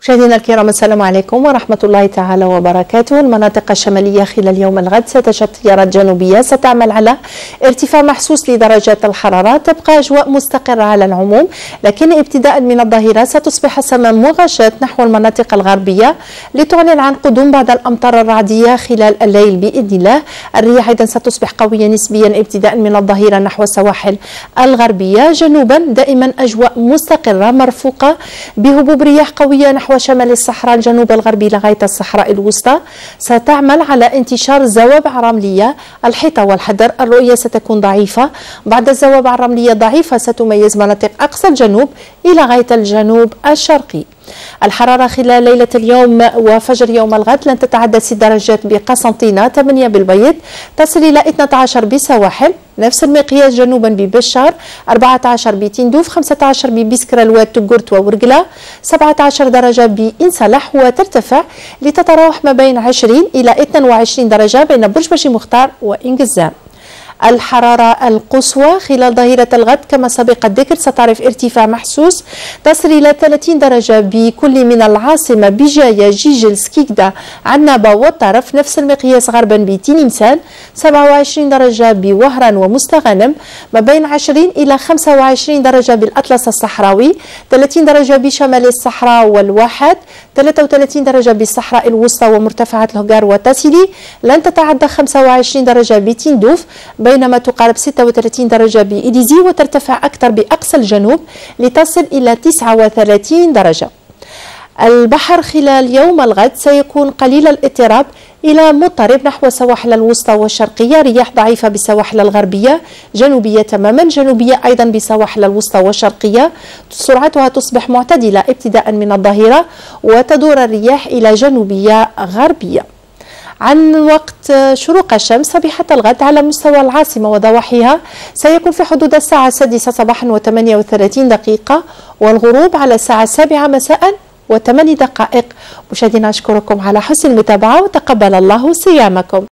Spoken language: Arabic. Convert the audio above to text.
مشاهدينا الكرام، السلام عليكم ورحمة الله تعالى وبركاته. المناطق الشمالية خلال يوم الغد ستشهد تيارات جنوبية ستعمل على ارتفاع محسوس لدرجات الحرارة. تبقى أجواء مستقرة على العموم، لكن ابتداء من الظهيرة ستصبح السماء مغشاة نحو المناطق الغربية لتعلن عن قدوم بعض الأمطار الرعدية خلال الليل بإذن الله. الرياح أيضا ستصبح قوية نسبيا ابتداء من الظهيرة نحو السواحل الغربية. جنوبا دائما أجواء مستقرة مرفوقة بهبوب رياح قوية نحو شمال الصحراء الجنوب الغربي لغاية الصحراء الوسطى. ستعمل على انتشار زوابع رملية. الحيطة والحذر، الرؤية ستكون ضعيفة. بعد الزوابع الرملية ضعيفة ستميز مناطق أقصى الجنوب إلى غاية الجنوب الشرقي. الحرارة خلال ليلة اليوم وفجر يوم الغد لن تتعدى 6 درجات بقسنطينة، 8 بالبيض، تصل إلى 12 بسواحل، نفس المقياس جنوبا ببشار، 14 بتندوف، 15 ببسكر الواد تقرت وورقلة، 17 درجة بإنسلح، وترتفع لتتراوح ما بين 20 إلى 22 درجة بين برج مختار وإنجزام. الحرارة القصوى خلال ظهيرة الغد كما سبق الذكر ستعرف ارتفاع محسوس تصل إلى 30 درجة بكل من العاصمة بجاية، جيجل، سكيكدا، عنابة والطرف، نفس المقياس غربا بتلمسان، 27 درجة بوهران ومستغانم، ما بين 20 إلى 25 درجة بالأطلس الصحراوي، 30 درجة بشمال الصحراء والواحات، 33 درجة بالصحراء الوسطى ومرتفعات الهجار وتاسيلي، لن تتعدى 25 درجة بتندوف، بينما تقارب 36 درجة بإليزي، وترتفع أكثر بأقصى الجنوب لتصل إلى 39 درجة. البحر خلال يوم الغد سيكون قليل الاضطراب إلى مضطرب نحو السواحل الوسطى والشرقية، رياح ضعيفة بالسواحل الغربية، جنوبية تماما، جنوبية أيضا بالسواحل الوسطى والشرقية، سرعتها تصبح معتدلة ابتداء من الظهيرة، وتدور الرياح إلى جنوبية غربية. عن وقت شروق الشمس صبيحة الغد على مستوى العاصمة وضواحيها سيكون في حدود الساعة 6 صباحا و38 دقيقة، والغروب على الساعة 7 مساء و8 دقائق. مشاهدينا أشكركم على حسن المتابعة وتقبل الله صيامكم.